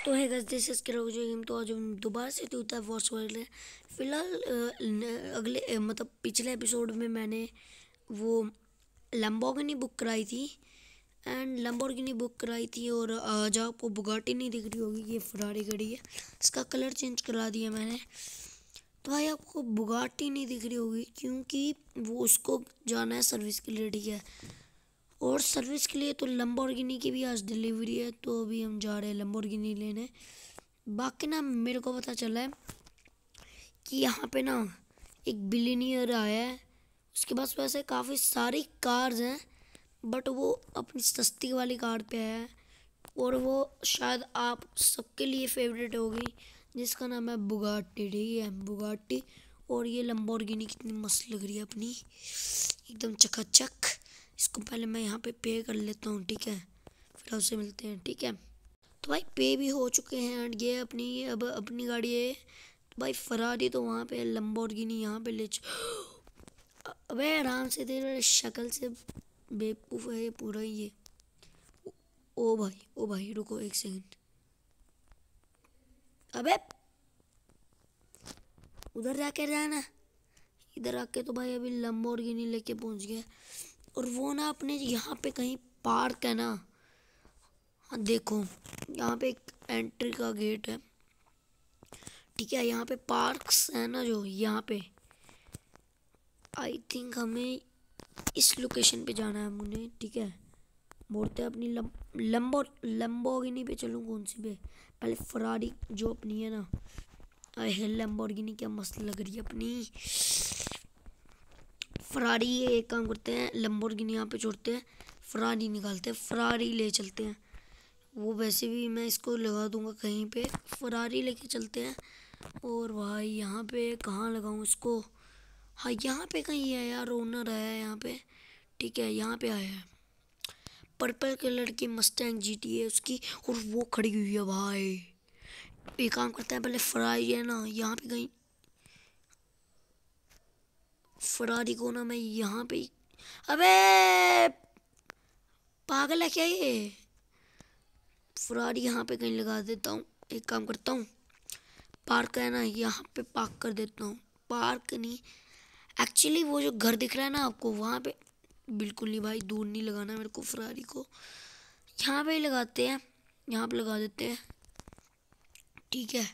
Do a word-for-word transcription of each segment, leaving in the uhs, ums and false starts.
तो है guys, this is Kiro game. तो आज हम दोबारा से तो होता है वॉच वर्ल्ड है। फिलहाल अ, अगले अ, मतलब पिछले एपिसोड में मैंने वो लैम्बोर्गिनी बुक कराई थी एंड लैम्बोर्गिनी बुक कराई थी और आज आपको बुगाटी नहीं दिख रही होगी, ये फरारी गाड़ी है। इसका कलर चेंज करा दिया मैंने। तो भाई आपको बुगाटी नहीं दिख रही होगी क्योंकि वो उसको जाना है सर्विस के लिए, ठीक है। और सर्विस के लिए तो लैम्बोर्गिनी की भी आज डिलीवरी है, तो अभी हम जा रहे हैं लैम्बोर्गिनी लेने। बाकी ना मेरे को पता चला है कि यहाँ पे ना एक बिलियनियर आया है, उसके पास वैसे काफ़ी सारी कार्स हैं बट वो अपनी सस्ती वाली कार पे है और वो शायद आप सबके लिए फेवरेट होगी, जिसका नाम है बुगाटी, ठीक है, बुगाटी। और ये लैम्बोर्गिनी कितनी मस्त लग रही है अपनी, एकदम चकाचक। इसको पहले मैं यहाँ पे पे कर लेता हूँ, ठीक है, फिर आपसे मिलते हैं, ठीक है। तो भाई पे भी हो चुके हैं एंड ये अपनी अब अपनी गाड़ी है। तो भाई फरारी तो वहाँ पे है, लैम्बोर्गिनी यहाँ पे ले। अबे आराम से, तेरे शक्ल से बेवकूफ़ है ये पूरा ही ये। ओ भाई ओ भाई रुको एक सेकंड। अबे उधर जाके जाना, इधर आके तो भाई अभी लैम्बोर्गिनी लेके पहुंच गया। और वो ना अपने यहाँ पे कहीं पार्क है ना, हाँ देखो यहाँ पे एक एंट्री का गेट है, ठीक है। यहाँ पे पार्क्स है ना, जो यहाँ पे आई थिंक हमें इस लोकेशन पे जाना है मुझे, ठीक है। बोलते हैं अपनी लम, लंबो लंबोर्गिनी पे चलूँ, कौन सी पे, पहले फरारी जो अपनी है ना। अरे लंबोर्गिनी क्या मस्त लग रही है अपनी फरारी। ये एक काम करते हैं, लंबोर्गिनी यहाँ पे छोड़ते हैं, फरारी निकालते हैं, फरारी ले चलते हैं। वो वैसे भी मैं इसको लगा दूंगा कहीं पे, फरारी लेके चलते हैं। और भाई यहाँ पे कहाँ लगाऊँ इसको, हाँ यहाँ पे कहीं है यार, ओनर आया है यहाँ पे, ठीक है, यहाँ पे आया है। पर्पल कलर की मस्टैंग जीटी है उसकी, और वो खड़ी हुई है भाई। एक काम करते हैं, पहले फरारी है ना यहाँ पे कहीं, फरारी को ना मैं यहाँ पे, अबे पागल है क्या ये, फरारी यहाँ पे कहीं लगा देता हूँ। एक काम करता हूँ, पार्क है ना यहाँ पे पार्क कर देता हूँ। पार्क नहीं, एक्चुअली वो जो घर दिख रहा है ना आपको, वहाँ पे बिल्कुल नहीं भाई, दूर नहीं लगाना मेरे को फरारी को, यहाँ पे ही लगाते हैं, यहाँ पे लगा देते हैं, ठीक है।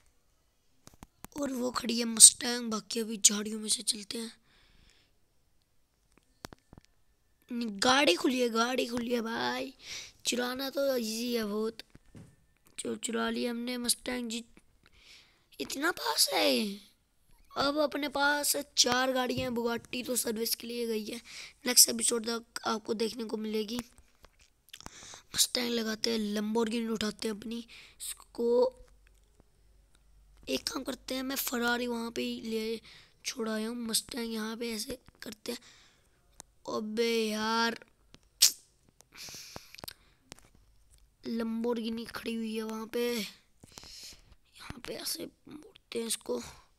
और वो खड़ी है मस्टैंग, बाकी अभी झाड़ियों में से चलते हैं। गाड़ी खुली है, गाड़ी खुली है भाई, चुराना तो इजी है बहुत। जो चुरा लिया हमने मस्टैंग जी, इतना पास है। अब अपने पास चार गाड़ियां हैं, बुगाटी तो सर्विस के लिए गई है, नेक्स्ट एपिसोड तक आपको देखने को मिलेगी। मस्टैंग लगाते हैं, लैम्बोर्गिनी उठाते हैं अपनी, इसको एक काम करते हैं, मैं फरारी वहाँ पे ही ले छोड़ आया हूँ, मस्टैंग यहाँ पे ऐसे करते हैं। अबे यार लैम्बोर्गिनी खड़ी हुई है वहाँ पे, यहाँ पे ऐसे मोड़ते हैं इसको।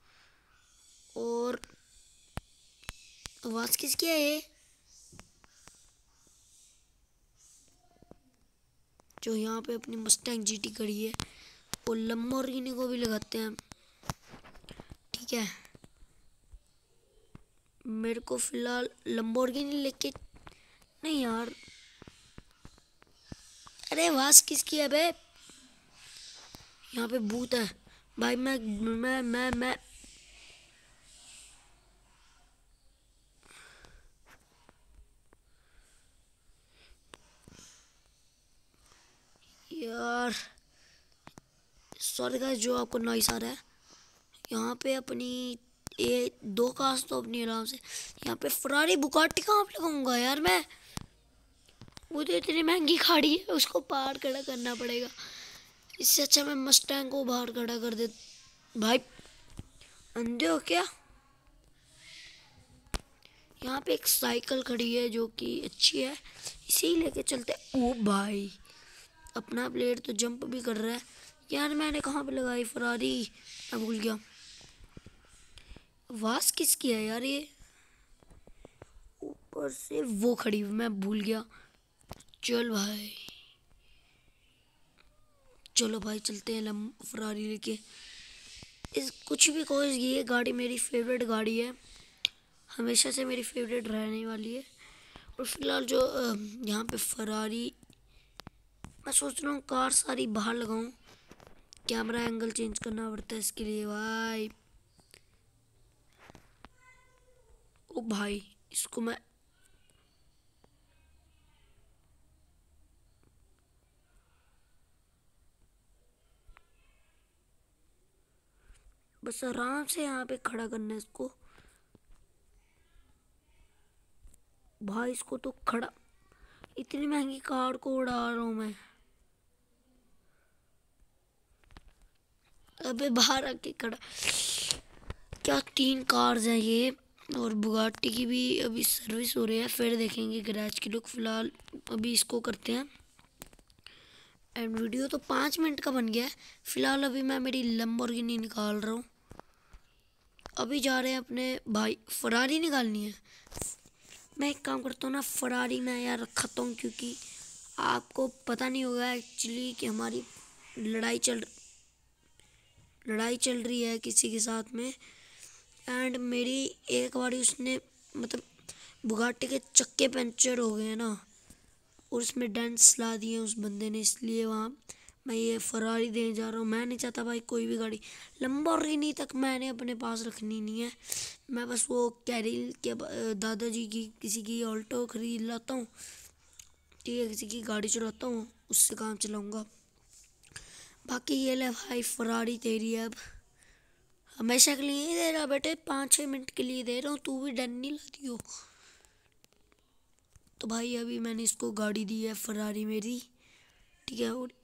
और आवाज़ किसकी है ये, जो यहाँ पे अपनी मस्टैंग जीटी खड़ी है। और लैम्बोर्गिनी को भी लगाते हैं, ठीक है। मेरे को फिलहाल लैम्बोर्गिनी लेके, नहीं यार, अरे आवाज़ किसकी है बे, यहाँ पे भूत है भाई। मैं मैं मैं मैं यार सॉरी गाइस जो आपको नॉइस आ रहा है। यहाँ पे अपनी ये दो कार्स तो अपनी आराम से, यहाँ पे फरारी बुगाटी कहाँ पे लगाऊंगा यार मैं, वो तो इतनी महंगी गाड़ी है, उसको बाहर खड़ा करना पड़ेगा। इससे अच्छा मैं मस्टैंग को बाहर खड़ा कर दे। भाई अंधे हो क्या, यहाँ पे एक साइकिल खड़ी है जो कि अच्छी है, इसी लेके चलते। ओ भाई अपना प्लेयर तो जंप भी कर रहा है यार, मैंने कहाँ पे लगाई फरारी, मैं भूल गया। आवाज़ किसकी है यार ये, ऊपर से वो खड़ी, मैं भूल गया। चल भाई चलो भाई चलते हैं लम फरारी लेके। इस कुछ भी कहो, ये गाड़ी मेरी फेवरेट गाड़ी है, हमेशा से मेरी फेवरेट रहने वाली है। और फिलहाल जो यहाँ पे फरारी, मैं सोच रहा हूँ कार सारी बाहर लगाऊं। कैमरा एंगल चेंज करना पड़ता है इसके लिए भाई। ओ भाई इसको मैं बस आराम से यहाँ पे खड़ा करना है इसको भाई। इसको तो खड़ा, इतनी महंगी कार को उड़ा रहा हूँ मैं। अबे बाहर आके खड़ा, क्या तीन कार्स हैं ये। और बुगाटी की भी अभी सर्विस हो रही है, फिर देखेंगे गैराज की लुक। फिलहाल अभी इसको करते हैं। एंड वीडियो तो पाँच मिनट का बन गया है। फिलहाल अभी मैं मेरी लैम्बोर्गिनी निकाल रहा हूँ। अभी जा रहे हैं अपने भाई, फरारी निकालनी है। मैं एक काम करता हूँ ना, फरारी में यार रखता हूँ, क्योंकि आपको पता नहीं होगा एक्चुअली कि हमारी लड़ाई चल लड़ाई चल रही है किसी के साथ में। एंड मेरी एक बारी उसने मतलब बुगाटी के चक्के पंचर हो गए ना, और उसमें डेंट्स ला दिए उस बंदे ने, इसलिए वहाँ मैं ये फरारी देने जा रहा हूँ। मैं नहीं चाहता भाई कोई भी गाड़ी, लैम्बोर्गिनी तक मैंने अपने पास रखनी नहीं है। मैं बस वो कैरिल के दादाजी की किसी की ऑल्टो खरीद लाता हूँ, ठीक है, किसी की गाड़ी चलाता हूँ, उससे काम चलाऊँगा। बाकी ये ले भाई फरारी तेरी है अब, हमेशा के लिए नहीं दे रहा बेटे, पाँच छः मिनट के लिए दे रहा हूँ, तू भी डर नहीं लाती हो। तो भाई अभी मैंने इसको गाड़ी दी है फरारी मेरी, ठीक है। और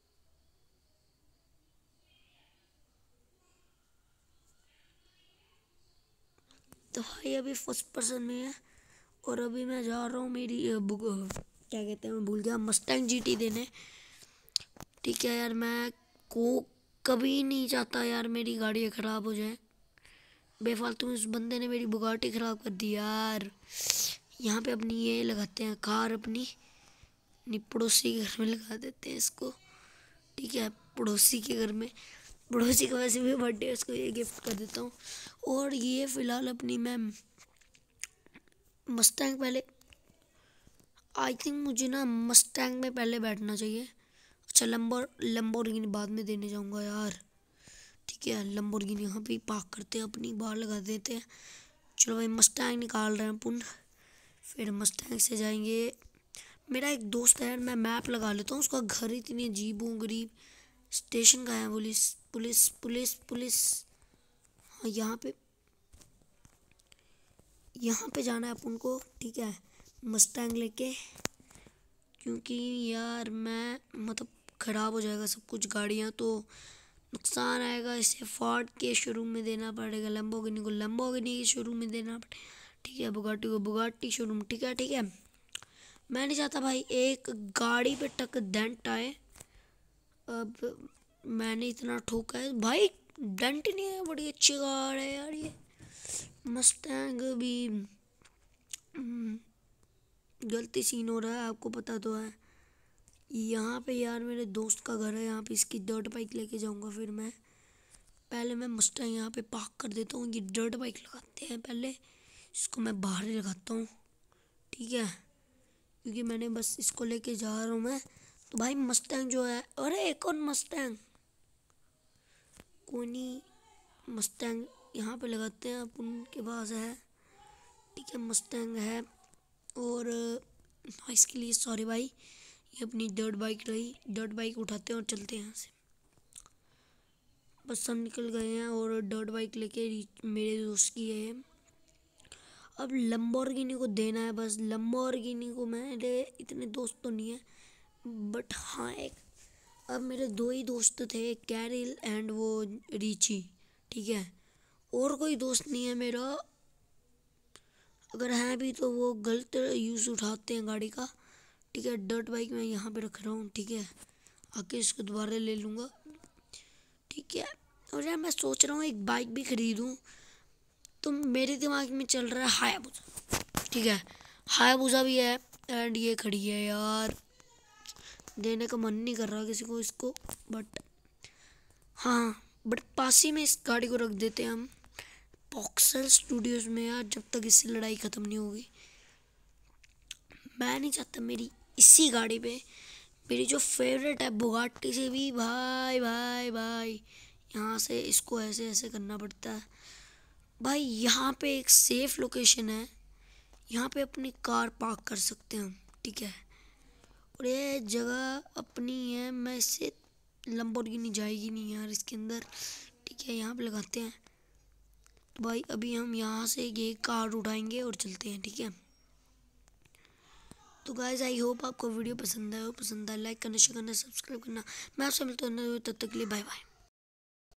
तो भाई अभी फर्स्ट पर्सन में है, और अभी मैं जा रहा हूँ मेरी अ, बुक अ, क्या कहते हैं, मैं भूल गया, मस्टैंग जीटी देने, ठीक है। यार मैं को कभी नहीं चाहता यार मेरी गाड़ी ख़राब हो जाए। बेफालतू में उस बंदे ने मेरी बुगाटी ख़राब कर दी यार। यहाँ पे अपनी ये लगाते हैं कार, अपनी अपनी पड़ोसी के घर में लगा देते हैं इसको, ठीक है। पड़ोसी के घर में, पड़ोसी का वैसे भी बर्थडे है, उसको ये गिफ्ट कर देता हूँ। और ये फ़िलहाल अपनी मैं मस्टैंग, पहले आई थिंक मुझे ना मस्टैंग में पहले बैठना चाहिए। अच्छा लंबोर लंबोर्गिनी बाद में देने जाऊँगा यार, ठीक है। लंबोर्गिनी यहाँ पे पार्क करते हैं, अपनी बाहर लगा देते हैं। चलो भाई मस्टैंग निकाल रहे हैं अपन, फिर मस्टैंग से जाएंगे। मेरा एक दोस्त है, मैं मैप लगा लेता हूँ, उसका घर इतनी अजीब गरीब। स्टेशन का है, पुलिस पुलिस पुलिस पुलिस, हाँ यहाँ पे यहाँ पे जाना है अपन को, ठीक है, मस्टैंग लेके। क्योंकि यार मैं मतलब ख़राब हो जाएगा सब कुछ, गाड़ियाँ तो नुकसान आएगा। इसे फोर्ड के शोरूम में देना पड़ेगा, लैम्बोर्गिनी को लैम्बोर्गिनी के शोरूम में देना पड़ेगा, ठीक है, बुगाटी को बुगाटी शोरूम, ठीक है ठीक है। मैं नहीं चाहता भाई एक गाड़ी पे टक डेंट आए। अब मैंने इतना ठोका है भाई, डेंट नहीं है, बड़ी अच्छी कार है यार ये मस्टैंग भी। गलती सीन हो रहा है, आपको पता तो है। यहाँ पे यार मेरे दोस्त का घर है, यहाँ पे इसकी डर्ट बाइक लेके जाऊँगा। फिर मैं पहले मैं मस्टैंग यहाँ पे पार्क कर देता हूँ, ये डर्ट बाइक लगाते हैं पहले, इसको मैं बाहर ही लगाता हूँ, ठीक है, क्योंकि मैंने बस इसको लेके जा रहा हूँ मैं। तो भाई मस्टैंग जो है, अरे एक और मस्टैंग, कोई नहीं, मस्टैंग यहाँ पे लगाते हैं, अपन के पास है, ठीक है, मस्टैंग है। और इसके लिए सॉरी भाई, ये अपनी डर्ट बाइक रही, डर्ट बाइक उठाते हैं और चलते हैं यहाँ से। बस हम निकल गए हैं, और डर्ट बाइक लेके मेरे दोस्त की है। अब लैम्बोर्गिनी को देना है, बस लैम्बोर्गिनी को, मेरे इतने दोस्त तो नहीं है, बट हाँ एक, अब मेरे दो ही दोस्त थे, कैरिल एंड वो रिची, ठीक है, और कोई दोस्त नहीं है मेरा। अगर है भी तो वो गलत यूज़ उठाते हैं गाड़ी का, ठीक है। डर्ट बाइक मैं यहाँ पे रख रहा हूँ, ठीक है, आके इसको दोबारा ले लूँगा, ठीक है। और यार मैं सोच रहा हूँ एक बाइक भी खरीदूँ, तो मेरे दिमाग में चल रहा है हायाबुसा, ठीक है, हायाबुसा भी है। एंड ये खड़ी है यार, देने का मन नहीं कर रहा किसी को इसको, बट हाँ, बट पास ही में इस गाड़ी को रख देते हैं हम बॉक्सर स्टूडियोज में यार, जब तक इससे लड़ाई ख़त्म नहीं होगी। मैं नहीं चाहता मेरी इसी गाड़ी पे, मेरी जो फेवरेट है बुगाटी से भी, भाई भाई भाई यहाँ से इसको ऐसे ऐसे करना पड़ता है भाई। यहाँ पे एक सेफ लोकेशन है, यहाँ पे अपनी कार पार्क कर सकते हैं हम, ठीक है। और ये जगह अपनी है, मैं इससे लंबोर्गिनी जाएगी नहीं यार इसके अंदर, ठीक है। यहाँ पे लगाते हैं तो भाई अभी हम यहाँ से ये कार उठाएंगे और चलते हैं, ठीक है। तो गाइज आई होप आपको वीडियो पसंद आया हो, पसंद आया लाइक करना, शेयर करना, सब्सक्राइब करना। मैं आपसे मिलता हूँ, तब तक के लिए बाय बाय।